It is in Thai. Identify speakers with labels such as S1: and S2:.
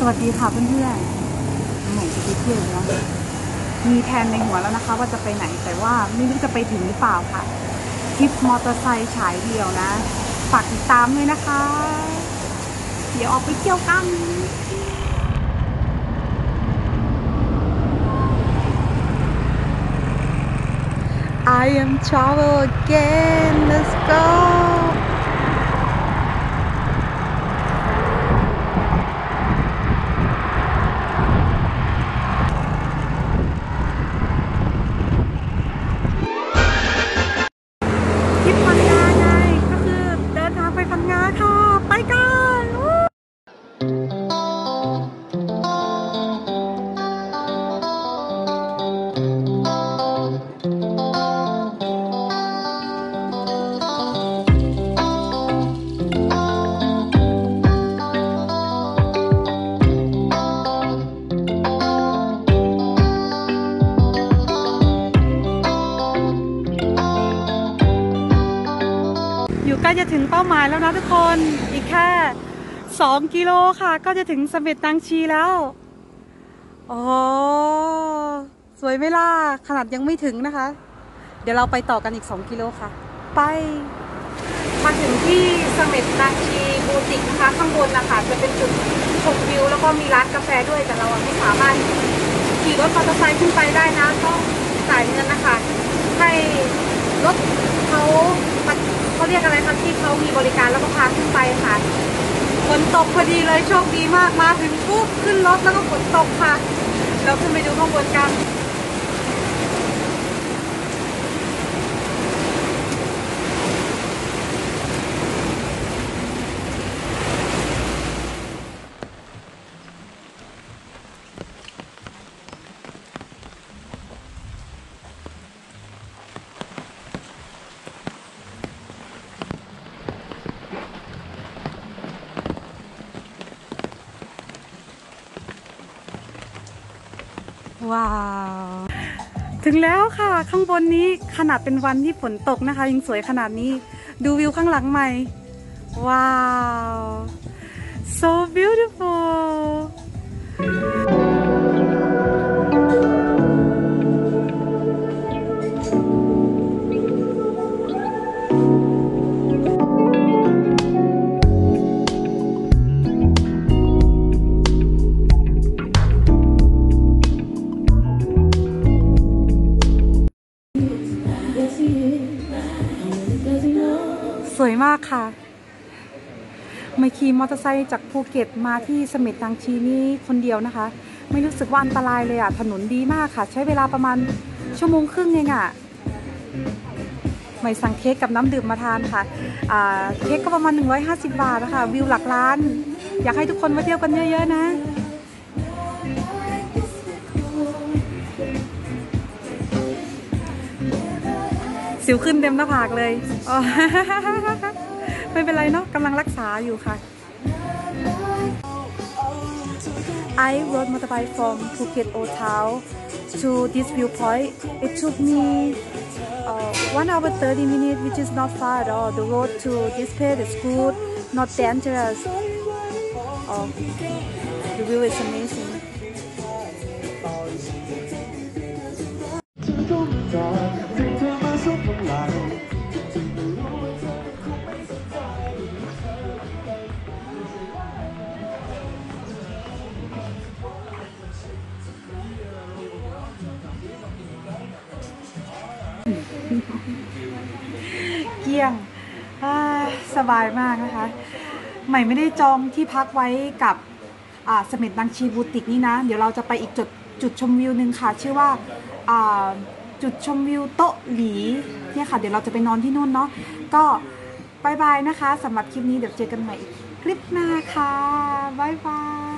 S1: วัสดีค่ะเพื่อนๆไหนจะไปเที่ยวแล้วมีแผนในหัวแล้วนะคะว่าจะไปไหนแต่ว่าไม่รู้จะไปถึงหรือเปล่าค่ะทริปมอเตอร์ไซค์ฉายเดี่ยวนะฝากติดตามด้วยนะคะเดี๋ยวออกไปเที่ยวกัน I am travel again let's goทริปพังงาไงก็คือเดินทางไปพังงาค่ะไปกันอยู่ใกล้จะถึงเป้าหมายแล้วนะทุกคนอีกแค่2 กิโลค่ะก็จะถึงเสม็ดนางชีแล้วอ๋อสวยไหมล่ะขนาดยังไม่ถึงนะคะเดี๋ยวเราไปต่อกันอีก2 กิโลค่ะไปมาถึงที่เสม็ดนางชีบูติกนะคะข้างบนนะคะจะเป็นจุดชมวิวแล้วก็มีร้านกาแฟด้วยแต่เราไม่สามารถขี่รถมอเตอร์ไซค์ขึ้นไปได้นะต้องจ่ายเงินนะคะให้รถเขาเรียกอะไรคะที่เขามีบริการแล้วก็พาขึ้นไปค่ะฝนตกพอดีเลยโชคดีมากมาถึงปุ๊บขึ้นรถแล้วก็ฝนตกค่ะเราขึ้นไปดูข้างบนกันว้าวถึงแล้วค่ะข้างบนนี้ขนาดเป็นวันที่ฝนตกนะคะยังสวยขนาดนี้ดูวิวข้างหลังใหม่ว้าว so beautiful สวยมากค่ะไม่ขี่มอเตอร์ไซค์จากภูเก็ตมาที่เสม็ดนางชีนี่คนเดียวนะคะไม่รู้สึกว่าอันตรายเลยอ่ะถนนดีมากค่ะใช้เวลาประมาณ1 ชั่วโมงครึ่งเองอ่ะไม่สั่งเค้กกับน้ำดื่มมาทานค่ะเค้กก็ประมาณ150 บาทนะคะวิวหลักล้านอยากให้ทุกคนมาเที่ยวกันเยอะๆนะสิวขึ้นเต็มหน้าผากเลยไม่เป็นไรเนาะกำลังรักษาอยู่ค่ะ I rode motorbike from Phuket Old Town to this viewpoint. It took me 1 hour 30 minutes, which is not far at all. The road to this place is good, not dangerous. The view is amazing.เกี้ยงสบายมากนะคะใหม่ไม่ได้จองที่พักไว้กับเสม็ดนางชีบูติกนี่นะเดี๋ยวเราจะไปอีกจุดชมวิวหนึ่งค่ะชื่อว่าจุดชมวิวโต๊ะหลีเนี่ยค่ะเดี๋ยวเราจะไปนอนที่นู่นเนาะก็บายบายนะคะสำหรับคลิปนี้เดี๋ยวเจอกันใหม่อีกคลิปหน้าค่ะบายบาย